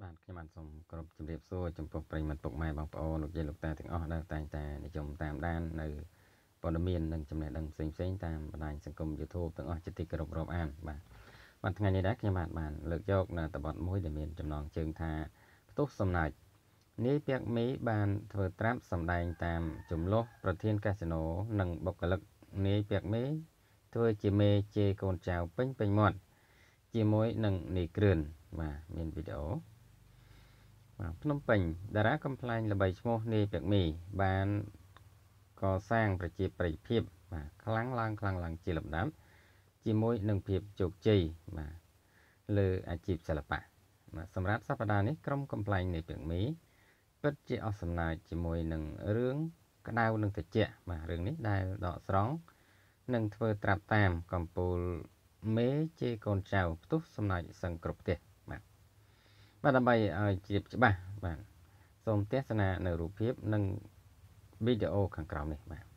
បាទខ្ញុំបានសូមគោរពជម្រាបសួរចំពោះប្រិយមិត្តពុកម៉ែបងប្អូនលោកយាយលោកតាទាំងអស់ដែលតែងតែនិយមតាមដាននៅព័ត៌មាននិងចំណេះដឹងផ្សេងៗតាមបណ្ដាញសង្គម YouTube ទាំងអស់ជាទីគោរពរាប់អានបាទថ្ងៃនេះដែរខ្ញុំបានលើកយកនៅតបទមួយដែលមានចំណងជើងថាផ្ទុះសំណាច់នាយពាក់មីបានធ្វើត្រាប់សម្ដែងតាមចំនួនប្រធានកាស៊ីណូនិងបុគ្គលិកនាយពាក់មីធ្វើជាមេជេរកូនចៅពេញមាត់ជាមួយនឹងនាយគ្រឿនបាទមានវីដេអូភ្នំពេញតារាកំ pl ែងល្បីឈ្មោះនាយពាក់មីបានកសាងប្រជាប្រិយភាពបាទខ្លាំងឡើងជាលំដាប់ជាមួយនឹងភាពជោគជ័យបាទលើអាជីពសិល្បៈបាទសម្រាប់សប្តាហ៍នេះក្រុមកំ pl ែងនាយពាក់មីពិតជាអស់សំណើចជាមួយនឹងរឿងក្តៅនឹងត្រជាក់បាទរឿងនេះដែលដកស្រង់និងធ្វើត្រាប់តាមកំពូលមេជេរកូនចៅផ្ទុះសំណាច់សឹងគ្រប់ផ្ទះបាទដើម្បីឲ្យជ្រាបច្បាស់បាទសូមទស្សនានៅរូបភាពនិងវីដេអូខាងក្រោមនេះបាទ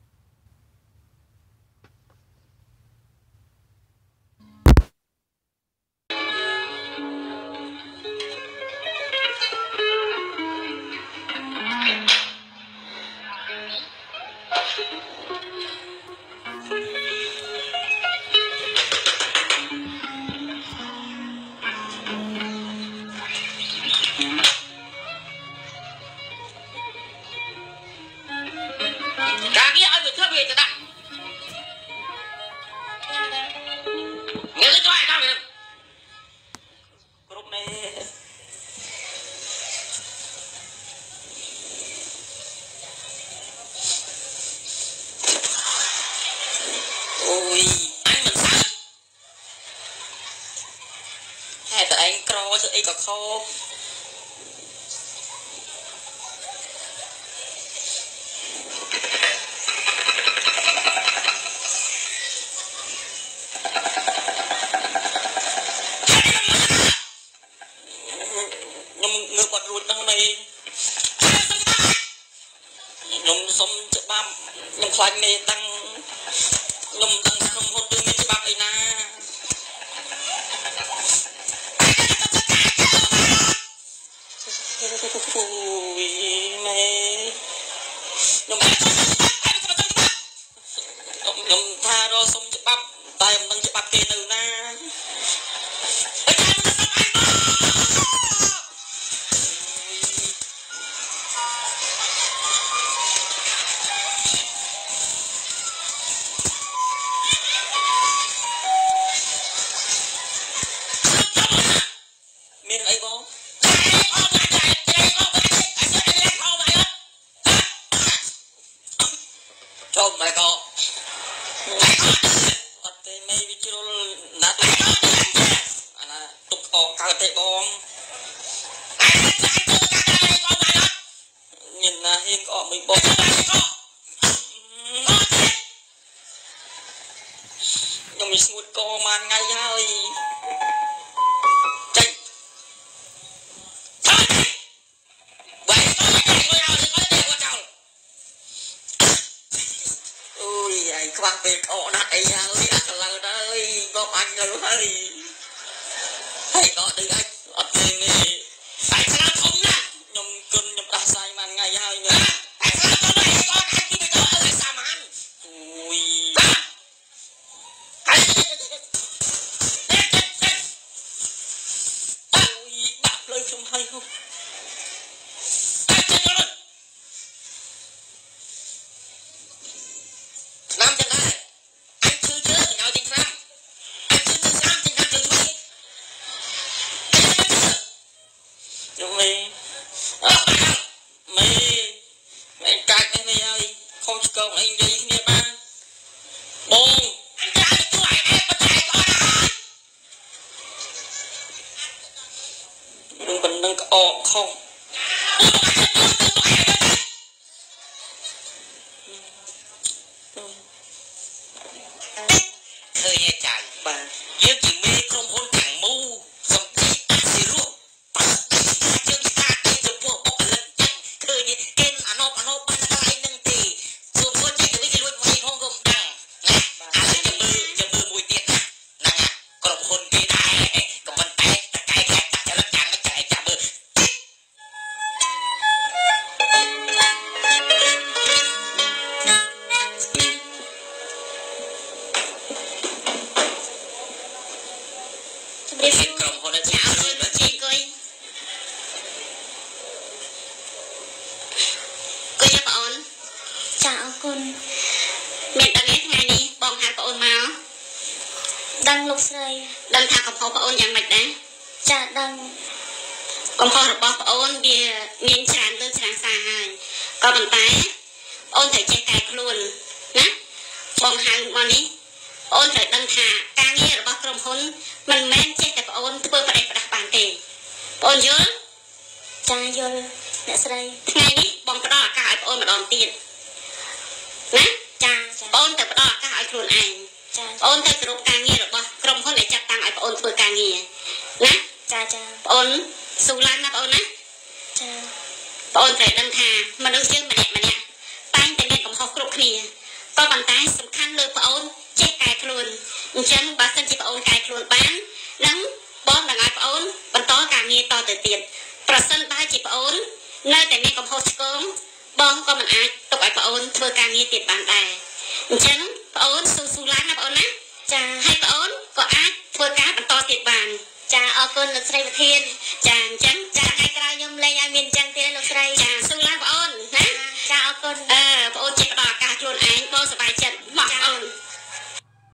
แต่anh cro cho anh có khô nhưng ngược bật ruột đang này nhưng xong chợ băm nhưng khoanh này đang nhưng đang không hôn tương như chợ băm ấy na ui mày nhom tha ro xong chụp bắp tay em đang chụp bắp kia từ na miền ấy bố Chôm mày con Ất tê mê vi chô nát anh à tục ọc cao tê bom nhìn là hiên có mình bom nhưng mình smooth co man ngay hơi chạy ui ai khoan về cọ nát ấy ơi ăn lần đây có anh rồi hơi hay có đứa anh ở trên này tại sao không nha nhung cơn nhung đa say mà ngày hai nữa tại sao có đây có anh chứ có ở sao mà anh ui ui đạp lên không hay không Nam chân đây anh chưa chưa nhau chân Nam anh chưa chưa Sam chân Nam chân Mỹ chúng mày mày cài cái này ơi không chỉ còn anh gì nghe ba bông anh ra được chú ai em bắt chạy con đừng bình đừng có không thời gian chạy và nếu chỉ mê không hôn thẳng mưu xong thì ta sẽ ruộng chưa đi ta đi rồi vô bốc lần chạy thời gian kênh anh hộp bán lại nâng thì rồi vô chạy với cái luôn mày không gồm đằng nè lấy chầm mưa mùi tiết nè nè còn hôn cái đai còn vấn tay ta cái cho nó chẳng nó chạy chả mưa ដឹងលោកស្រីដឹងថាកំហុសបងអូនយ៉ាងម៉េចដែរចាដឹងកំហុសរបស់បងអូនវាមានច្រើនលើច្រើនសារហើយក៏ប៉ុន្តែអូនត្រូវចេះកែខ្លួនណាបងហៅមកនេះអូនត្រូវដឹងថាការងាររបស់ក្រុមហ៊ុនមិនមែនចេះតែបងអូនធ្វើប្រដេកប្រដាស់បានទេបងអូនយល់ចាយល់អ្នកស្រីថ្ងៃនេះបងផ្ដល់ឱកាសឲ្យបងអូនម្ដងទៀតណាចាបងអូនទៅផ្ដល់ឱកាសឲ្យខ្លួនឯងចាបងអូនទៅគ្រប់ការងាររបស់ក្រុមហ៊ុនដែលចាត់តាំងឲ្យបងអូនធ្វើការងារណាចាបងអូនស៊ូឡើងណាបងអូនណាចាបងអូនត្រូវដឹងថាមនុស្សយើងម្នាក់តែងតែមានកំហុសគ្រប់គ្នាក៏ប៉ុន្តែសំខាន់លើបងអូនចេះកែខ្លួនអញ្ចឹងបើសិនជាបងអូនកែខ្លួនបាននឹងបងនឹងឲ្យបងអូនបន្តការងារតទៅទៀតប្រសិនបើជាបងអូននៅតែមានកំហុសឆ្គងបងក៏មិនអាចទុកឲ្យបងអូនធ្វើការងារទៀតបានដែរអញ្ចឹងបងអូនស៊ូឡើងណាបងអូនណាចាហើយបងអូនក៏អាចធ្វើការបន្តទៀតបានចាអរគុណលោកស្រីប្រធាន